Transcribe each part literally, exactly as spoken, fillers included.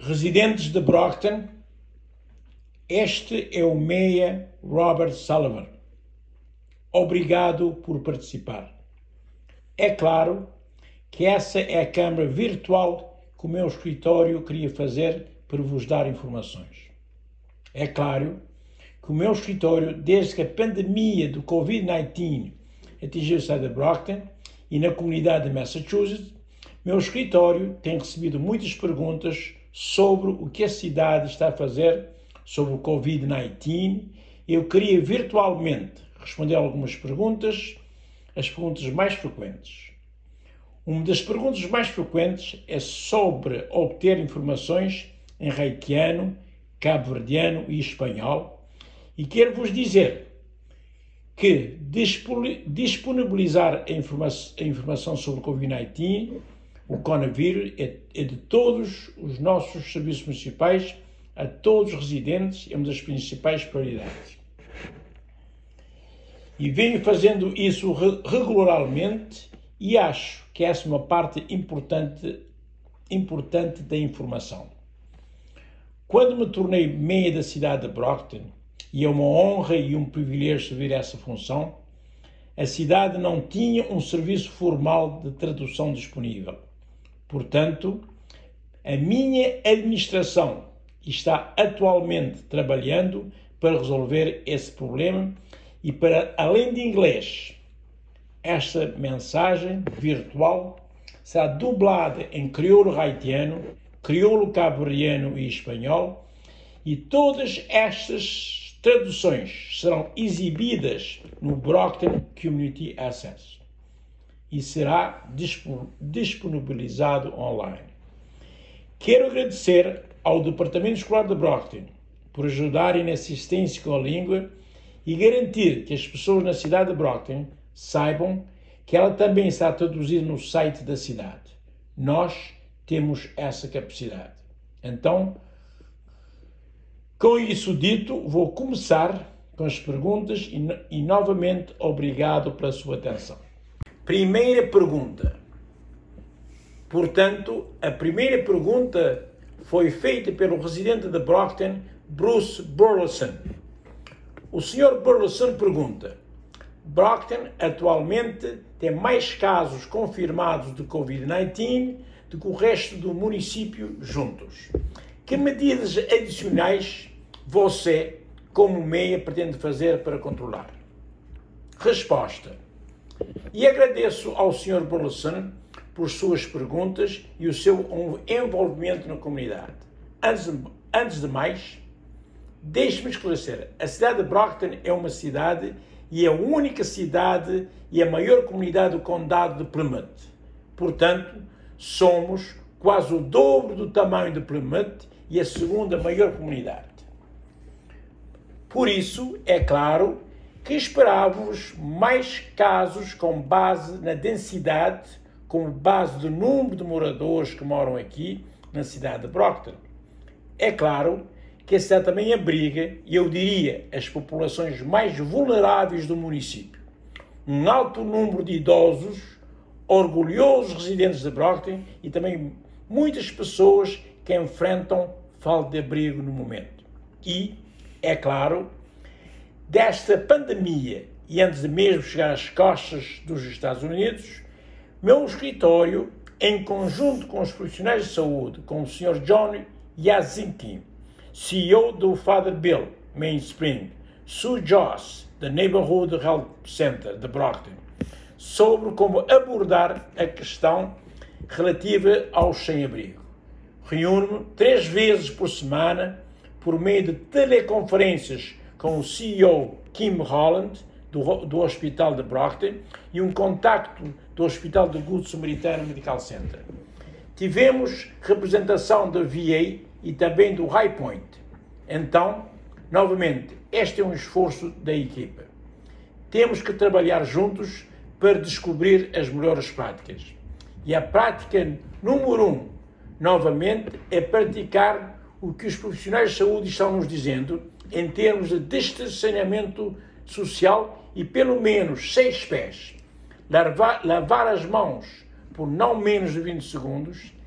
Residentes de Brockton, este é o Meia Robert Sullivan. Obrigado por participar. É claro que essa é a câmara virtual que o meu escritório queria fazer para vos dar informações. É claro que o meu escritório, desde que a pandemia do covid dezenove atingiu a cidade de Brockton e na comunidade de Massachusetts, meu escritório tem recebido muitas perguntas sobre o que a cidade está a fazer sobre o covid dezenove. Eu queria virtualmente responder algumas perguntas, as perguntas mais frequentes. Uma das perguntas mais frequentes é sobre obter informações em haitiano, cabo-verdiano e espanhol, e quero vos dizer que disponibilizar a, informa a informação sobre o covid dezenove, o coronavírus, é, é de todos os nossos serviços municipais, a todos os residentes, é uma das principais prioridades. E venho fazendo isso regularmente e acho que essa é uma parte importante, importante da informação. Quando me tornei meia da cidade de Brockton, e é uma honra e um privilégio servir essa função, a cidade não tinha um serviço formal de tradução disponível. Portanto, a minha administração está atualmente trabalhando para resolver esse problema e para, além de inglês, esta mensagem virtual será dublada em crioulo haitiano, crioulo cabo-verdiano e espanhol, e todas estas traduções serão exibidas no Brockton Community Access e será disponibilizado online. Quero agradecer ao Departamento Escolar de Brockton por ajudarem na assistência com a língua e garantir que as pessoas na cidade de Brockton saibam que ela também está traduzida no site da cidade. Nós temos essa capacidade. Então, com isso dito, vou começar com as perguntas e, e novamente obrigado pela sua atenção. Primeira pergunta. Portanto, a primeira pergunta foi feita pelo residente de Brockton, Bruce Burleson. O senhor Burleson pergunta: Brockton atualmente tem mais casos confirmados de covid dezenove do que o resto do município juntos. Que medidas adicionais você, como meia, pretende fazer para controlar? Resposta. E agradeço ao senhor Burleson por suas perguntas e o seu envolvimento na comunidade. Antes de, antes de mais, deixe-me esclarecer. A cidade de Brockton é uma cidade e é a única cidade e a maior comunidade do condado de Plymouth. Portanto, somos quase o dobro do tamanho de Plymouth e a segunda maior comunidade. Por isso, é claro que esperávamos mais casos com base na densidade, com base do número de moradores que moram aqui na cidade de Brockton. É claro que a cidade também abriga, e eu diria, as populações mais vulneráveis do município. Um alto número de idosos, orgulhosos residentes de Brockton e também muitas pessoas que enfrentam falta de abrigo no momento. E, é claro, desta pandemia, e antes de mesmo chegar às costas dos Estados Unidos, meu escritório, em conjunto com os profissionais de saúde, com o senhor John Yazinski, C E O do Father Bill, Mainspring, Sue Joss, da Neighborhood Health Center de Brockton, sobre como abordar a questão relativa aos sem-abrigo. Reúno-me três vezes por semana, por meio de teleconferências com o C E O Kim Holland, do, do Hospital de Brockton, e um contacto do Hospital de Good Samaritan Medical Center. Tivemos representação da V A e também do High Point. Então, novamente, este é um esforço da equipa. Temos que trabalhar juntos para descobrir as melhores práticas. E a prática número um, novamente, é praticar o que os profissionais de saúde estão nos dizendo em termos de distanciamento social e pelo menos seis pés. Lavar, lavar as mãos por não menos de vinte segundos,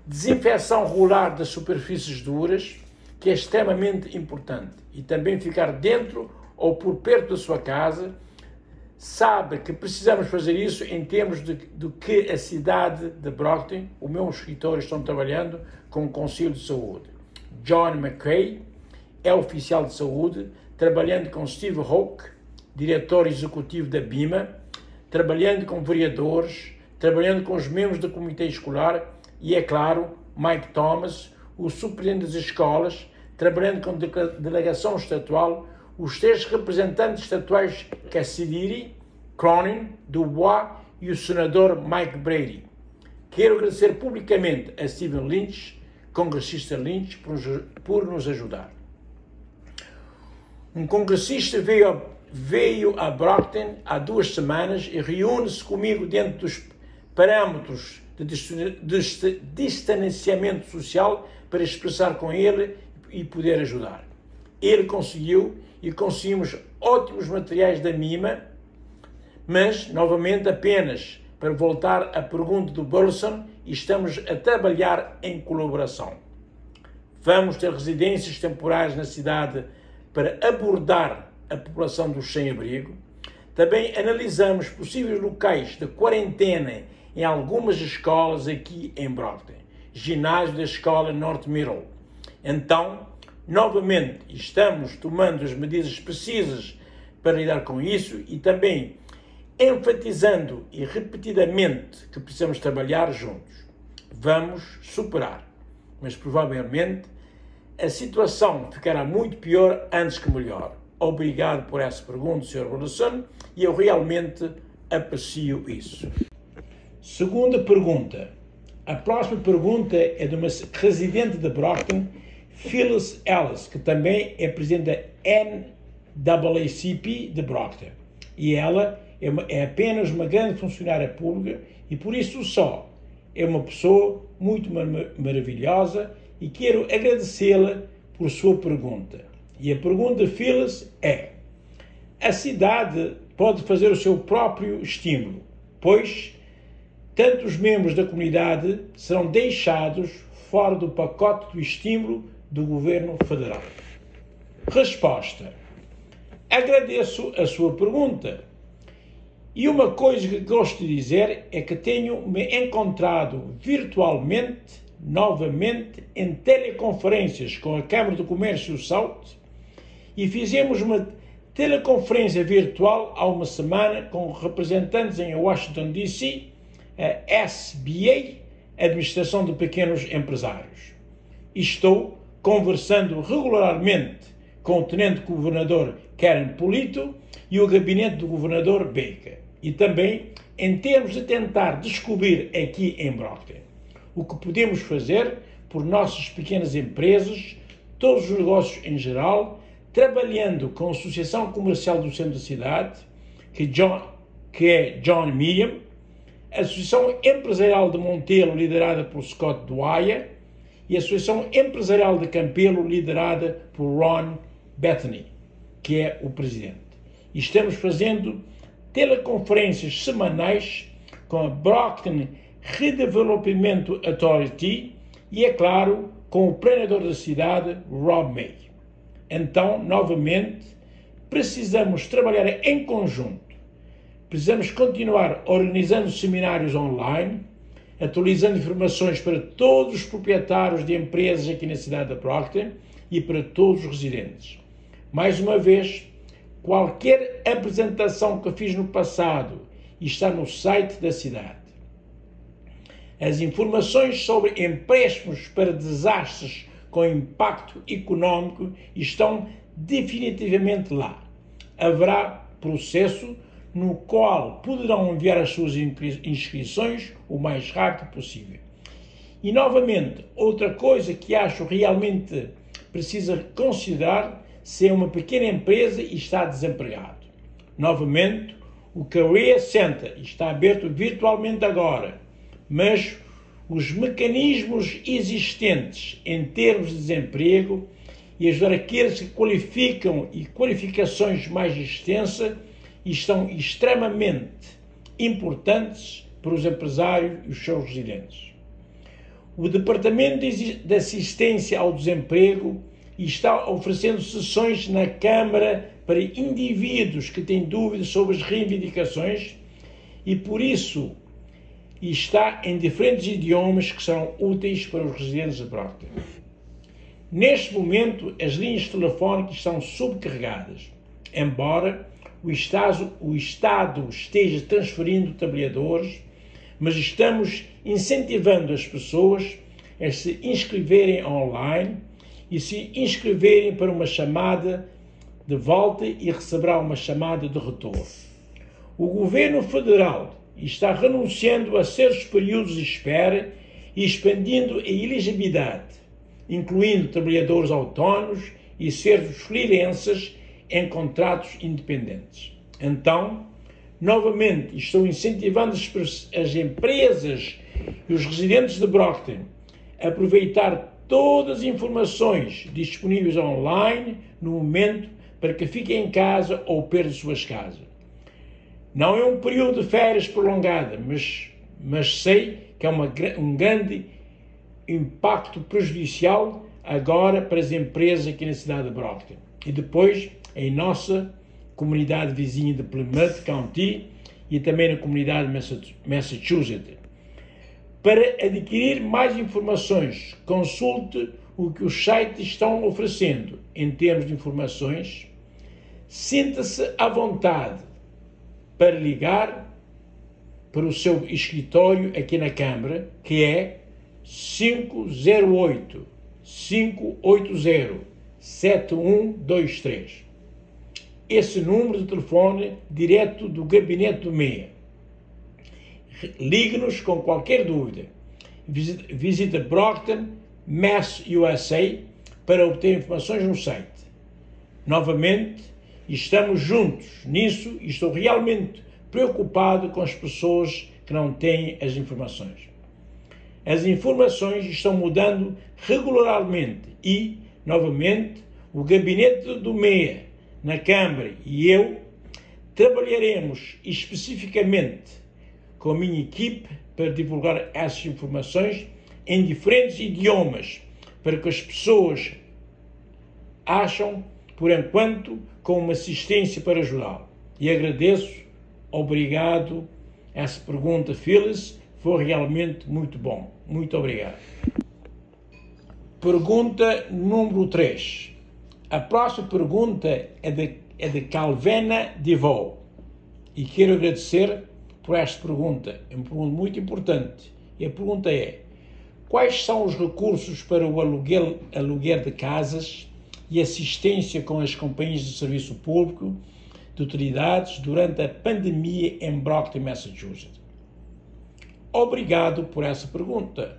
Desinfecção regular das superfícies duras, que é extremamente importante, e também ficar dentro ou por perto da sua casa. Sabe que precisamos fazer isso em termos de, de que a cidade de Brockton, o meu escritório, estão trabalhando com o Conselho de Saúde. John McKay é oficial de saúde, trabalhando com Steve Hawke, diretor executivo da B I M A, trabalhando com vereadores, trabalhando com os membros do comitê escolar e, é claro, Mike Thomas, o superintendente das escolas, trabalhando com a delegação estatual, os três representantes estatuais Cassidy, Cronin, Dubois e o senador Mike Brady. Quero agradecer publicamente a Stephen Lynch, congressista Lynch, por, por nos ajudar. Um congressista veio a, veio a Brockton há duas semanas e reúne-se comigo dentro dos parâmetros de, de distanciamento social para expressar com ele e poder ajudar. Ele conseguiu e conseguimos ótimos materiais da M I M A, mas, novamente, apenas para voltar à pergunta do Burleson, estamos a trabalhar em colaboração. Vamos ter residências temporárias na cidade para abordar a população dos sem-abrigo. Também analisamos possíveis locais de quarentena em algumas escolas aqui em Brockton, ginásio da escola North Middle. Então, novamente, estamos tomando as medidas precisas para lidar com isso e também enfatizando e repetidamente que precisamos trabalhar juntos. Vamos superar, mas provavelmente a situação ficará muito pior antes que melhor. Obrigado por essa pergunta, senhor Burleson, e eu realmente aprecio isso. Segunda pergunta. A próxima pergunta é de uma residente de Brockton, Phyllis Ellis, que também é presidente da N double A C P de Brockton. E ela é, uma, é apenas uma grande funcionária pública e por isso só é uma pessoa muito mar maravilhosa e quero agradecê-la por sua pergunta. E a pergunta de Phyllis é: a cidade pode fazer o seu próprio estímulo, pois tanto os membros da comunidade serão deixados fora do pacote do estímulo do governo federal? Resposta: agradeço a sua pergunta. E uma coisa que gosto de dizer é que tenho me encontrado virtualmente, novamente, em teleconferências com a Câmara do Comércio South e fizemos uma teleconferência virtual há uma semana com representantes em Washington, D C, a S B A, Administração de Pequenos Empresários. Estou conversando regularmente com o Tenente Governador Karen Polito e o Gabinete do Governador Baker. E também em termos de tentar descobrir aqui em Brockton o que podemos fazer por nossas pequenas empresas, todos os negócios em geral, trabalhando com a Associação Comercial do Centro da Cidade, que, John, que é John Milliam, a Associação Empresarial de Montelo, liderada por Scott Dwyer, e a Associação Empresarial de Campelo, liderada por Ron Bethany, que é o presidente. E estamos fazendo teleconferências semanais com a Brockton Redevelopment Authority e, é claro, com o planeador da cidade, Rob May. Então, novamente, precisamos trabalhar em conjunto. Precisamos continuar organizando seminários online, atualizando informações para todos os proprietários de empresas aqui na cidade de Brockton e para todos os residentes. Mais uma vez, qualquer apresentação que fiz no passado está no site da cidade. As informações sobre empréstimos para desastres com impacto econômico estão definitivamente lá. Haverá processo no qual poderão enviar as suas inscrições o mais rápido possível. E, novamente, outra coisa que acho realmente precisa considerar se é uma pequena empresa e está desempregado. Novamente, o Career Center está aberto virtualmente agora, mas os mecanismos existentes em termos de desemprego e ajudar aqueles que qualificam e qualificações mais extensas estão extremamente importantes para os empresários e os seus residentes. O Departamento de Assistência ao Desemprego está oferecendo sessões na Câmara para indivíduos que têm dúvidas sobre as reivindicações e, por isso, está em diferentes idiomas que serão úteis para os residentes de Brockton. Neste momento, as linhas telefónicas estão subcarregadas, embora o Estado, o Estado esteja transferindo trabalhadores, mas estamos incentivando as pessoas a se inscreverem online e se inscreverem para uma chamada de volta e receberá uma chamada de retorno. O Governo Federal está renunciando a certos períodos de espera e expandindo a elegibilidade, incluindo trabalhadores autónomos e certos freelancers em contratos independentes. Então, novamente, estou incentivando as, as empresas e os residentes de Brockton a aproveitar todas as informações disponíveis online no momento para que fiquem em casa ou perto de suas casas. Não é um período de férias prolongada, mas, mas sei que é uma, um grande impacto prejudicial agora para as empresas aqui na cidade de Brockton. E depois, em nossa comunidade vizinha de Plymouth County e também na comunidade de Massachusetts. Para adquirir mais informações, consulte o que os sites estão oferecendo em termos de informações. Sinta-se à vontade para ligar para o seu escritório aqui na Câmara, que é cinco zero oito, cinco oito zero, sete um dois três. Esse número de telefone direto do gabinete do M E A. Ligue-nos com qualquer dúvida. Visite, visite Brockton, Mass U S A para obter informações no site. Novamente, estamos juntos nisso e estou realmente preocupado com as pessoas que não têm as informações. As informações estão mudando regularmente e, novamente, o gabinete do M E A na Câmara e eu trabalharemos especificamente com a minha equipe para divulgar essas informações em diferentes idiomas para que as pessoas acham, por enquanto, com uma assistência para ajudá-lo. E agradeço, obrigado, essa pergunta, Phyllis, foi realmente muito bom. Muito obrigado. Pergunta número três. A próxima pergunta é de, é de Calvena Devaux. E quero agradecer por esta pergunta. É uma pergunta muito importante. E a pergunta é: quais são os recursos para o aluguel, aluguer de casas e assistência com as companhias de serviço público de utilidades durante a pandemia em Brockton, Massachusetts? Obrigado por essa pergunta.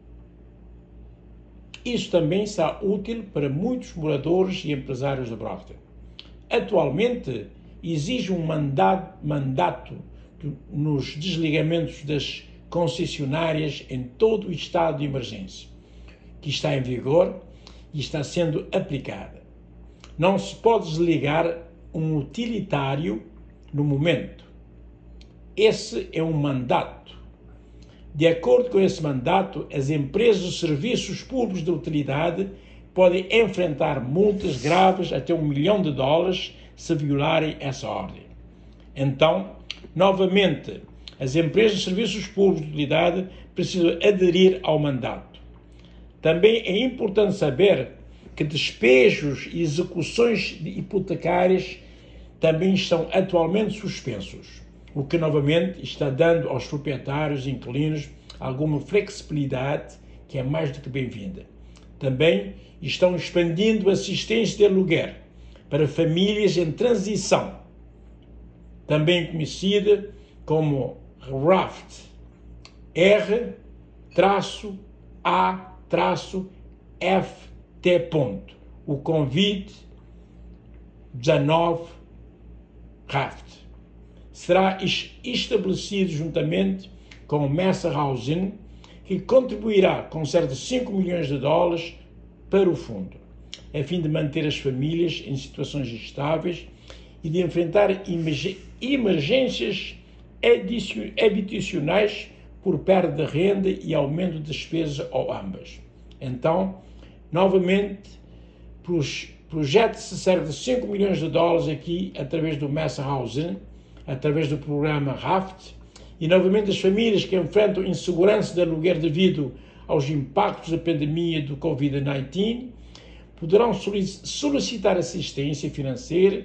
Isso também será útil para muitos moradores e empresários de Brockton. Atualmente, exige um mandato, mandato nos desligamentos das concessionárias em todo o estado de emergência, que está em vigor e está sendo aplicada. Não se pode desligar um utilitário no momento. Esse é um mandato. De acordo com esse mandato, as empresas de serviços públicos de utilidade podem enfrentar multas graves até um milhão de dólares se violarem essa ordem. Então, novamente, as empresas de serviços públicos de utilidade precisam aderir ao mandato. Também é importante saber que despejos e execuções hipotecárias também estão atualmente suspensos, o que novamente está dando aos proprietários e inquilinos alguma flexibilidade que é mais do que bem-vinda. Também estão expandindo a assistência de aluguer para famílias em transição, também conhecida como RAFT, R A F T. O convite dezanove RAFT será estabelecido juntamente com o Massa Housing, que contribuirá com cerca de cinco milhões de dólares para o fundo, a fim de manter as famílias em situações estáveis e de enfrentar emergências habitacionais por perda de renda e aumento de despesas ou ambas. Então, novamente, projeta-se cerca de cinco milhões de dólares aqui através do Massa Housing, através do programa Raft, e novamente as famílias que enfrentam insegurança de aluguer devido aos impactos da pandemia do covid dezenove poderão solicitar assistência financeira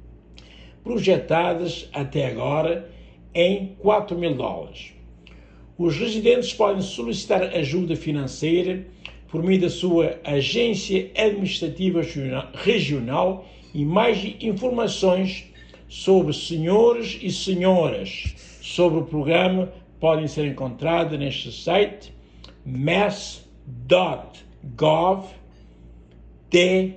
projetadas até agora em quatro mil dólares. Os residentes podem solicitar ajuda financeira por meio da sua agência administrativa regional e mais informações sobre senhores e senhoras sobre o programa podem ser encontradas neste site mass ponto gov T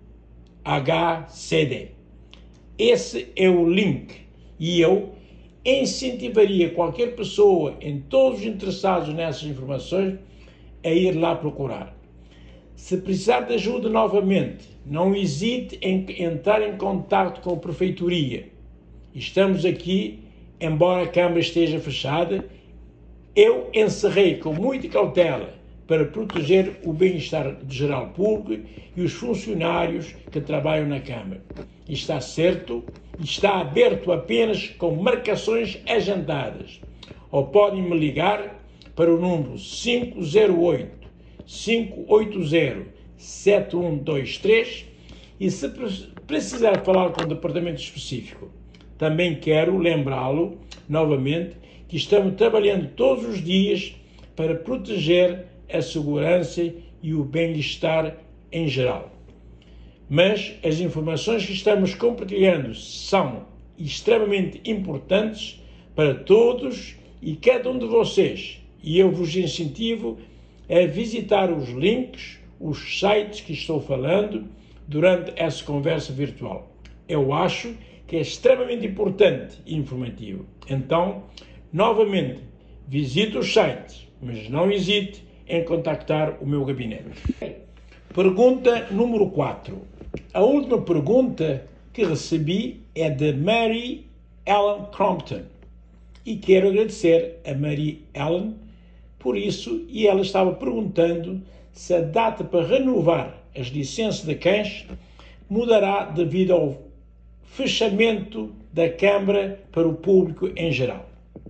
H C D. Esse é o link e eu incentivaria qualquer pessoa, em todos os interessados nessas informações, a ir lá procurar. Se precisar de ajuda novamente, não hesite em entrar em contato com a Prefeitoria. Estamos aqui, embora a Câmara esteja fechada, eu encerrei com muita cautela para proteger o bem-estar geral público e os funcionários que trabalham na Câmara. Está certo, está aberto apenas com marcações agendadas. Ou podem me ligar para o número cinco zero oito, cinco oito zero, sete um dois três e se precisar falar com o departamento específico. Também quero lembrá-lo novamente que estamos trabalhando todos os dias para proteger a segurança e o bem-estar em geral. Mas as informações que estamos compartilhando são extremamente importantes para todos e cada um de vocês, e eu vos incentivo a visitar os links, os sites que estou falando durante essa conversa virtual. Eu acho que é extremamente importante e informativo. Então, novamente, visite os sites, mas não hesite em contactar o meu gabinete. Pergunta número quatro. A última pergunta que recebi é de Mary Ellen Crompton. E quero agradecer a Mary Ellen por isso, e ela estava perguntando se a data para renovar as licenças de cães mudará devido ao fechamento da Câmara para o público em geral.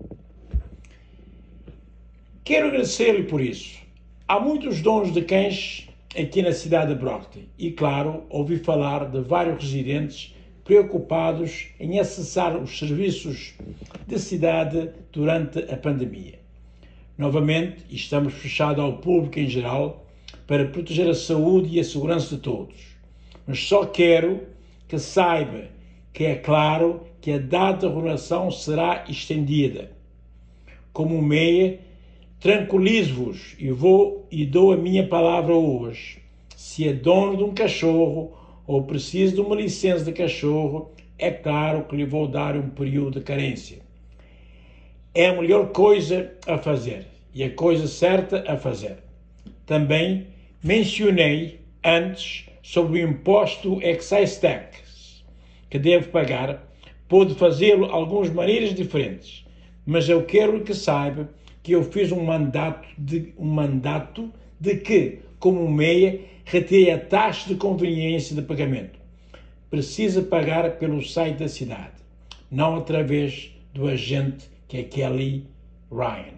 Quero agradecer-lhe por isso. Há muitos donos de cães aqui na cidade de Brockton e, claro, ouvi falar de vários residentes preocupados em acessar os serviços da cidade durante a pandemia. Novamente, estamos fechados ao público em geral para proteger a saúde e a segurança de todos. Mas só quero que saiba que é claro que a data de renovação será estendida. Como meia, tranquilizo-vos e vou e dou a minha palavra hoje. Se é dono de um cachorro ou precisa de uma licença de cachorro, é claro que lhe vou dar um período de carência. É a melhor coisa a fazer e a coisa certa a fazer. Também mencionei antes sobre o imposto excise tax que deve pagar. Pode fazê-lo de algumas maneiras diferentes, mas eu quero que saiba que eu fiz um mandato de, um mandato de que, como meia, retire a taxa de conveniência de pagamento. Precisa pagar pelo site da cidade, não através do agente que é Kelly Ryan.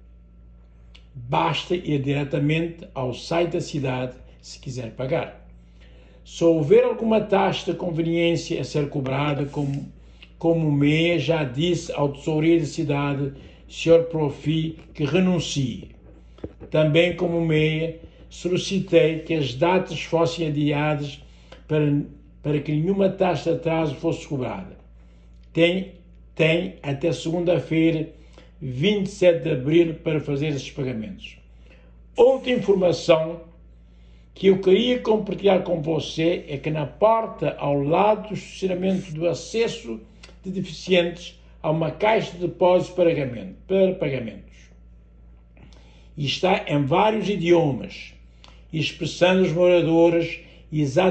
Basta ir diretamente ao site da cidade se quiser pagar. Se houver alguma taxa de conveniência a ser cobrada, como, como meia já disse ao tesoureiro da cidade, senhor Profi, que renuncie. Também como meia, solicitei que as datas fossem adiadas para, para que nenhuma taxa de atraso fosse cobrada. Tem, tem até segunda-feira, vinte e sete de abril, para fazer esses pagamentos. Outra informação que eu queria compartilhar com você é que na porta ao lado do estacionamento do acesso de deficientes há uma caixa de depósito para pagamento, para pagamentos. E está em vários idiomas, expressando os moradores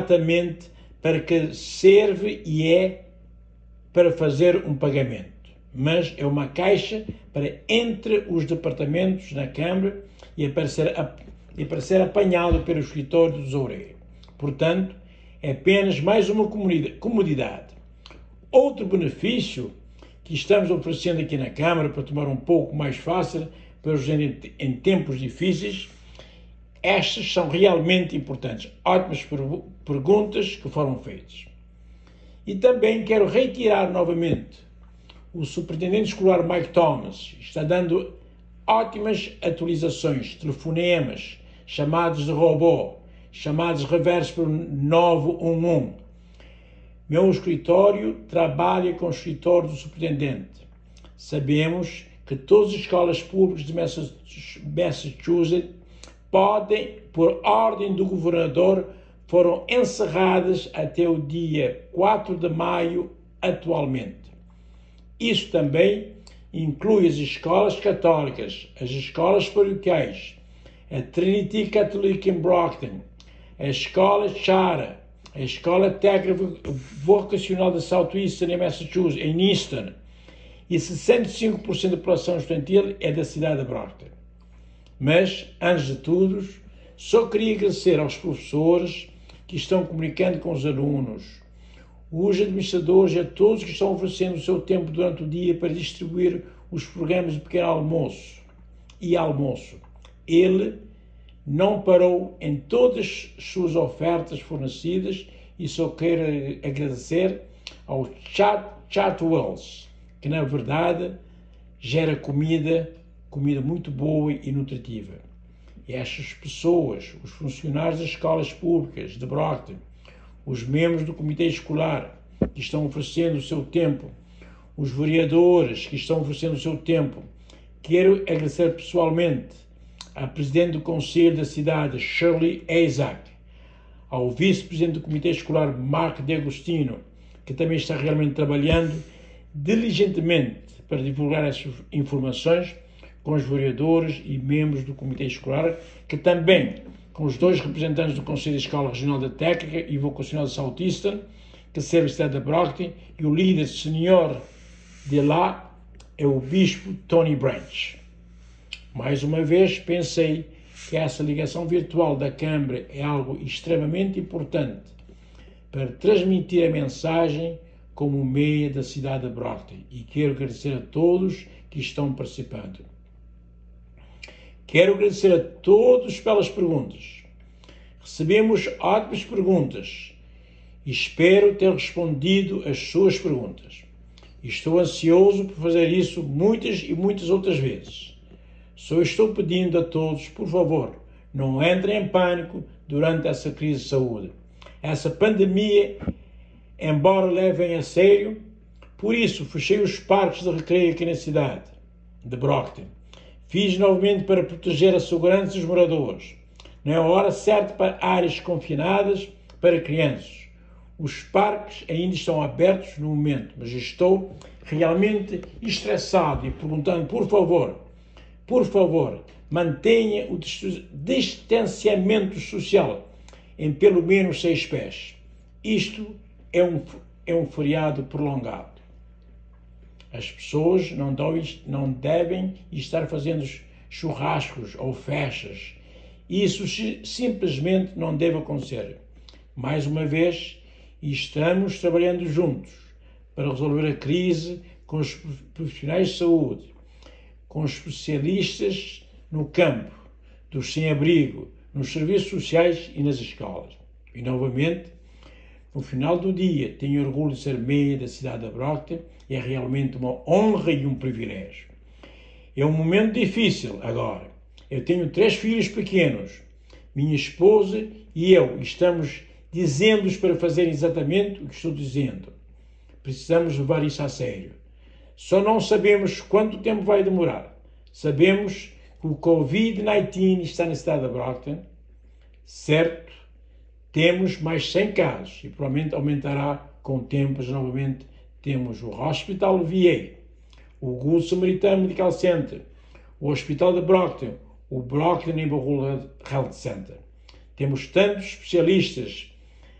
exatamente para que serve e é para fazer um pagamento. mas é uma caixa para entre os departamentos na Câmara e para ser, e para ser apanhado pelo escritório do tesoureiro. Portanto, é apenas mais uma comodidade. Outro benefício que estamos oferecendo aqui na Câmara para tornar um pouco mais fácil para os em, em tempos difíceis, estas são realmente importantes. Ótimas perguntas que foram feitas. E também quero reiterar novamente, o superintendente escolar Mike Thomas está dando ótimas atualizações, telefonemas, chamadas de robô, chamadas reverso para o nove um um. Meu escritório trabalha com o escritório do superintendente. Sabemos que todas as escolas públicas de Massachusetts podem, por ordem do governador, foram encerradas até o dia quatro de maio atualmente. Isso também inclui as escolas católicas, as escolas paroquiais, a Trinity Catholic em Brockton, a escola Chara, a escola técnica vocacional da Southeastern em Massachusetts, em Easton, e sessenta e cinco por cento da população estudantil é da cidade de Brockton. Mas, antes de tudo, só queria agradecer aos professores que estão comunicando com os alunos, os administradores e a todos que estão oferecendo o seu tempo durante o dia para distribuir os programas de pequeno almoço e almoço. Ele não parou em todas as suas ofertas fornecidas e só quero agradecer ao Chartwells, que na verdade gera comida, comida muito boa e nutritiva. E estas pessoas, os funcionários das escolas públicas de Brockton, os membros do comitê escolar que estão oferecendo o seu tempo, os vereadores que estão oferecendo o seu tempo, quero agradecer pessoalmente à Presidente do Conselho da cidade, Shirley Isaac, ao Vice-Presidente do Comitê Escolar, Mark D'Agostino, que também está realmente trabalhando diligentemente para divulgar essas informações com os vereadores e membros do Comitê Escolar, que também com os dois representantes do Conselho de Escola Regional da Técnica e Vocacional de Southeastern, que serve a cidade de Brockton, e o líder senior de lá é o Bispo Tony Branch. Mais uma vez, pensei que essa ligação virtual da Câmara é algo extremamente importante para transmitir a mensagem como meia da cidade de Brockton, e quero agradecer a todos que estão participando. Quero agradecer a todos pelas perguntas. Recebemos ótimas perguntas e espero ter respondido às suas perguntas. Estou ansioso por fazer isso muitas e muitas outras vezes. Só estou pedindo a todos, por favor, não entrem em pânico durante essa crise de saúde. Essa pandemia, embora levem a sério, por isso fechei os parques de recreio aqui na cidade de Brockton. Fiz novamente para proteger a segurança dos moradores. Não é a hora certa para áreas confinadas para crianças. Os parques ainda estão abertos no momento, mas estou realmente estressado e perguntando, por favor, por favor, mantenha o distanciamento social em pelo menos seis pés. Isto é um, é um feriado prolongado. As pessoas não devem, não devem estar fazendo churrascos ou festas. Isso simplesmente não deve acontecer. Mais uma vez, estamos trabalhando juntos para resolver a crise com os profissionais de saúde, com os especialistas no campo, dos sem-abrigo, nos serviços sociais e nas escolas. E, novamente, no final do dia, tenho orgulho de ser meia da cidade de Brockton. É realmente uma honra e um privilégio. É um momento difícil agora. Eu tenho três filhos pequenos. Minha esposa e eu estamos dizendo-os para fazerem exatamente o que estou dizendo. Precisamos levar isso a sério. Só não sabemos quanto tempo vai demorar. Sabemos que o covid dezenove está na cidade de Brockton. Certo, temos mais cem casos e provavelmente aumentará com o tempo. Novamente temos o Hospital V A, o Good Samaritan Medical Center, o Hospital de Brockton, o Brockton Neighborhood Health Center. Temos tantos especialistas,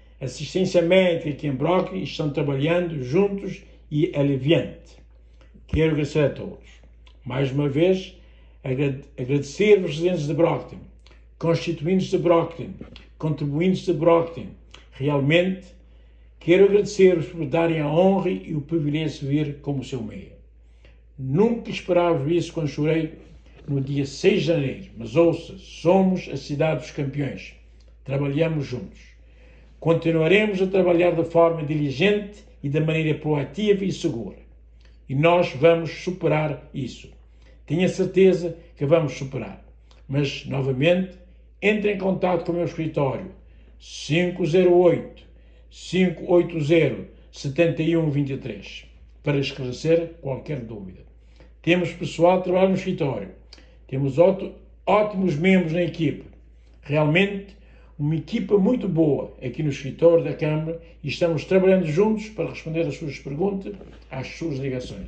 assistência médica aqui em Brockton, estão trabalhando juntos e aliviante. Quero agradecer a todos. Mais uma vez, agradecer aos residentes de Brockton, constituintes de Brockton, contribuintes de Brockton. Realmente, quero agradecer-vos por darem a honra e o privilégio de vir como seu meio. Nunca esperava isso quando chorei no dia seis de janeiro, mas ouça, somos a cidade dos campeões. Trabalhamos juntos. Continuaremos a trabalhar de forma diligente e de maneira proativa e segura. E nós vamos superar isso. Tenho a certeza que vamos superar. Mas, novamente, entre em contato com o meu escritório cinco zero oito, cinco oito zero, sete um dois três para esclarecer qualquer dúvida. Temos pessoal que trabalha no escritório. Temos ótimos membros na equipe. Realmente, uma equipa muito boa aqui no escritório da Câmara e estamos trabalhando juntos para responder às suas perguntas, às suas ligações.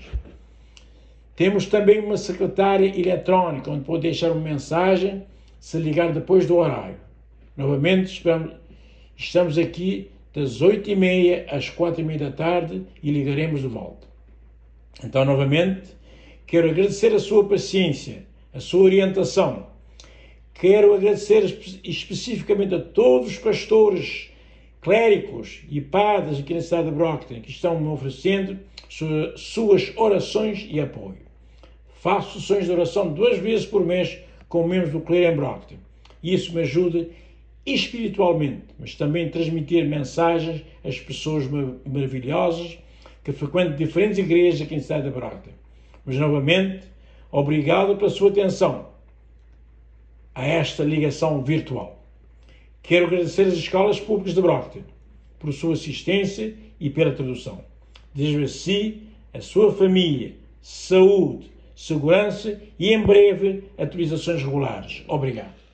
Temos também uma secretária eletrónica, onde pode deixar uma mensagem se ligar depois do horário. Novamente, esperamos, estamos aqui das oito e meia às quatro e meia da tarde e ligaremos de volta. Então, novamente, quero agradecer a sua paciência, a sua orientação. Quero agradecer espe especificamente a todos os pastores, clérigos e padres aqui na cidade de Brockton que estão me oferecendo su suas orações e apoio. Faço sessões de oração duas vezes por mês com membros do clero em Brockton. E isso me ajuda espiritualmente, mas também a transmitir mensagens às pessoas maravilhosas que frequentam diferentes igrejas aqui na cidade de Brockton. Mas, novamente, obrigado pela sua atenção a esta ligação virtual. Quero agradecer às escolas públicas de Brockton por sua assistência e pela tradução. Desejo a si, a sua família, saúde, segurança e, em breve, atualizações regulares. Obrigado.